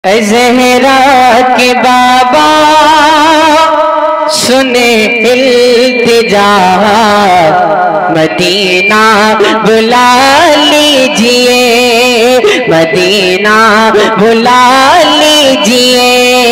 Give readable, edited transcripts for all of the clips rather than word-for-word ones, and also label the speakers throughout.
Speaker 1: ज़हरा के बाबा सुने इल्तिजा, मदीना बुला लीजिए, मदीना बुला लीजिए।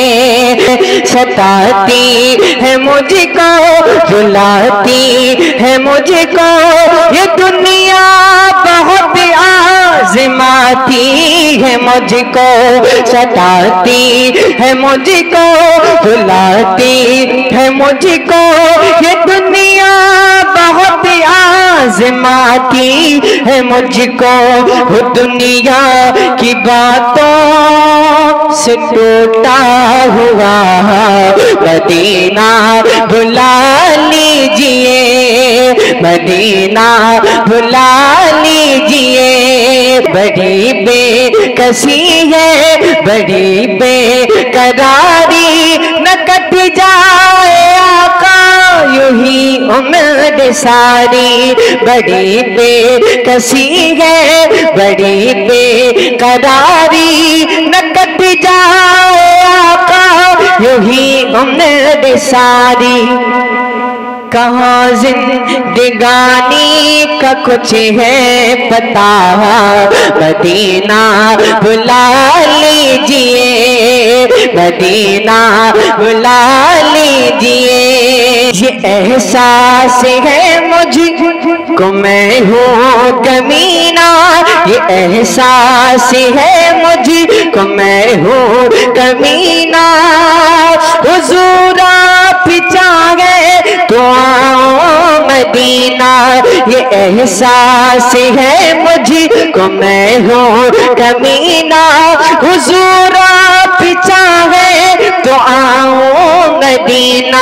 Speaker 1: सताती है मुझको, बुलाती है मुझको, ये दुनिया बहुत आज़माती है मुझको। सताती है मुझको, बुलाती है मुझको, ये दुनिया बहुत आज़माती है मुझको। वो दुनिया की बातों से टूटा हुआ मदीना बुला लीजिए, मदीना बुला लीजिए। बड़ी बेकसी है, बड़ी बेकरारी, न कट जाए आका यूं ही उम्र सारी। बड़ी बेकसी है, बड़ी बेकरारी, न कट जाए आका यूं ही उम्र सारी। कहाँ जिंदगानी का कुछ है पता, मदीना बुला लीजिए, मदीना बुला लीजिए। ये एहसास है मुझको मैं हूँ कमीना, ये एहसास है मुझको मैं हूँ कमीना। हुजूर आप चाहे तो आओ मदीना, ये एहसास है मुझको मैं हूँ कमीना। हुजूर आप चाहे तो आओ मदीना।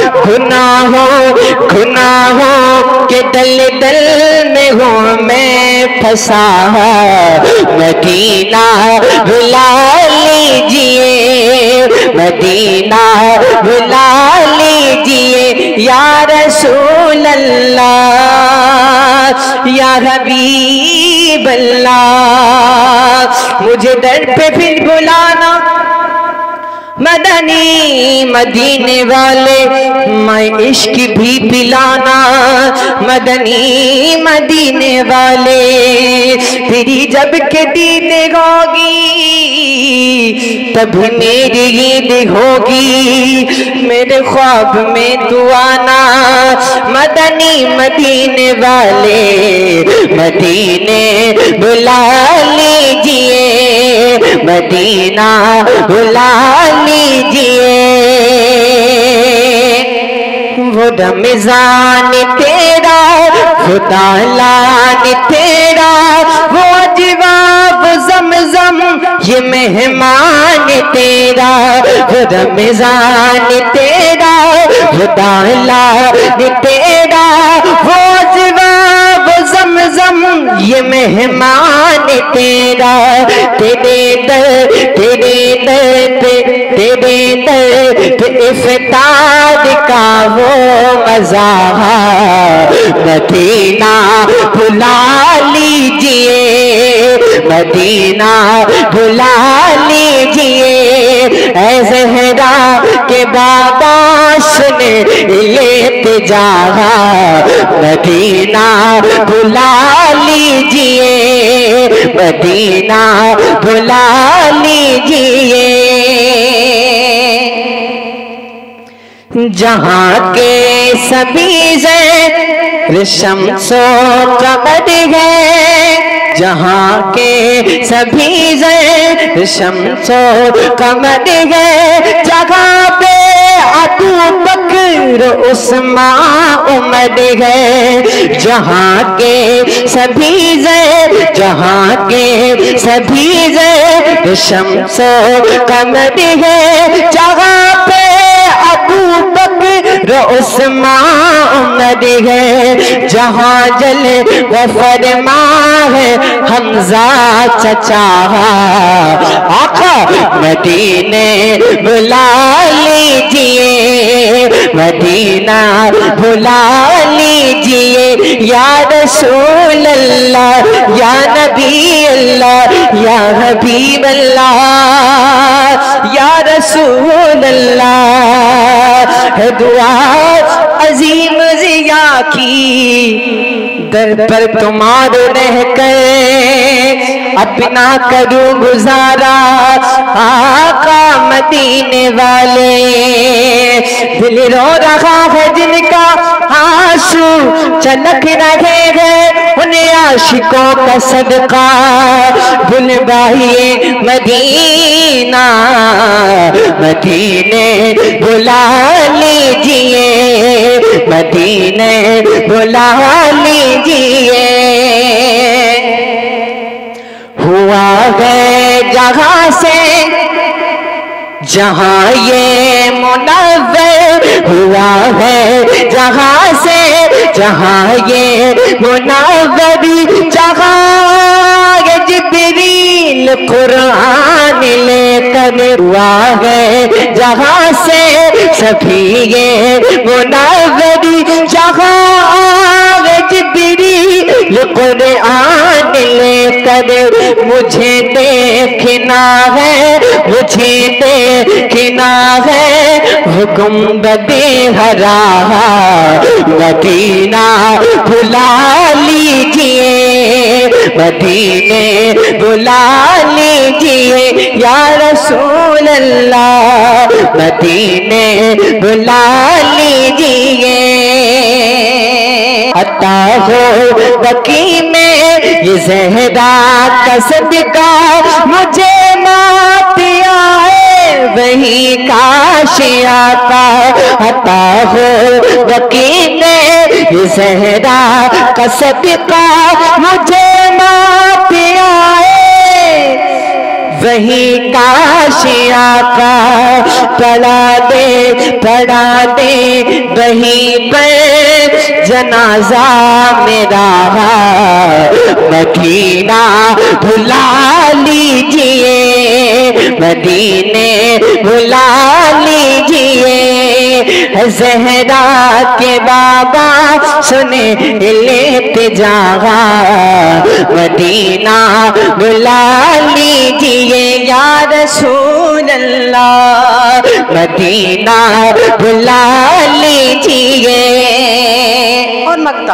Speaker 1: गुनाहों के दलदल में हूँ मैं फंसा, मदीना बुला लीजिए, मदीना बुला लीजिए। या रसूल अल्लाह, या हबीब अल्लाह, मुझे दर पे फिर बुलाना। मदनी मदीने वाले मैं इश्क भी पिलाना, मदनी मदीने वाले तेरी जब के दीद होगी तभी मेरी ईद होगी। मेरे ख्वाब में तू आना, मदनी मदीने वाले मदीने बुला लीजिए, मदीना बुला लीजिए। वो रमजान तेरा, खुदा लान तेरा, वो जवाब ज़मज़म ये मेहमान तेरा। वो रमजान तेरा, खुदा लान तेरा, वो जवाब ज़मज़म ये मेहमान तेरा। तेरे दर तेरे दर तेरे दर पे इफ्तार का वो मज़ा, मदीना बुला लीजिए, मदीना बुला लीजिए। ऐ ज़हरा के बाबा सुने इल्तिजा, मदीना बुला लीजिए, मदीना बुला लीजिए। जहाँ के सभी शम्सो कमर है, जहाँ के सभी शम्सो कमर है, जहाँ पे अबू बकर उस्मान उमर है। जहाँ के सभी जहाँ के सभी शम्सो कमर है, जहाँ पे अबू बकर उस्मान उमर है। जहाँ जल वो फरमा है हमजा चचा, आका मदीने बुला लीजिए, मदीना भुला लीजिए या रसूल अल्लाह या नबी अल्लाह या हबीब अल्लाह या रसूल अल्लाह। है दुआ अजीम जिया की दर पर तुम्हारो रह कर अपना करूं गुजारा आका मदीने वाले। दिल रो रहा है जिनका आंसू चलक रहे हैं उन्हें आशिकों का सदका बुलवाइए मदीना मदीने बुला लीजिए मदीने बुला लीजिए। हुआ है जहां से जहां ये मुनव्वर हुआ है जहां से जहां ये मुनव्वर जहां ये जिब्रील कुरान लेकर हुआ है जहां से सभी ये मुनव्वर जहां जिब्रील कुरान लेकर मुझे देखना है मुझे देखना है हुक्म बदे हरा मदीना बुला लीजिए मदीने बुला लीजिए या रसूल अल्लाह मदीने बुला लीजिए। अता हो बकी में ये ज़हरा का सदका मुझे मात आए वही काशिया का। अता हो बकी में ये ज़हरा का सदका मुझे मात आए वही काशिया का। पढ़ा दे वहीं पर जनाजा मेरा मदीना भुला लीजिए मदीने भुला लीजिए। ज़हरा के बाबा सुने लेते जागा मदीना बुला लीजिए या रसूल अल्लाह मदीना बुला लीजिए। और मक्ता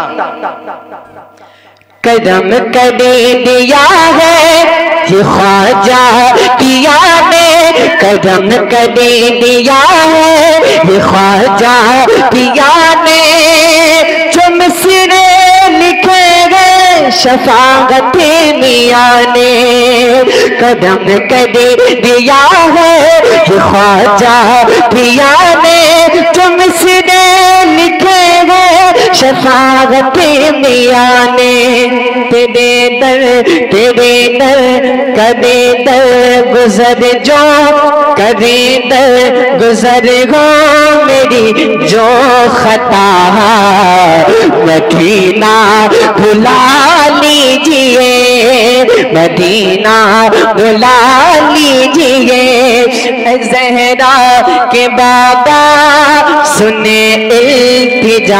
Speaker 1: कदम कदे दिया है ये ख्वाजा पिया ने कदम कदे दिया है ये ख्वाजा पिया ने जो मिसरे लिखे गए शफाअत मियां ने। कदम कदे दिया है ये ख्वाजा पिया ने जो मिसरे लिखे गए शफाअत मियां ने। तेरे दर कदे दर गुजर जो कदे दर गुजर हो मेरी जो खता मदीना भुला लीजिए मदीना भुला लीजिए। ज़हरा के बाबा सुने इल्तिजा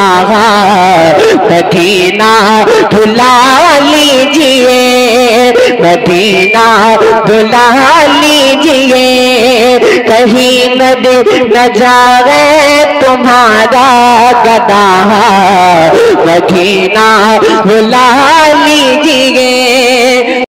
Speaker 1: मदीना भुला लीजिए मदीना भुला लीजिए। कहीं न जाए तुम्हारा गदा मदीना भुला लीजिए।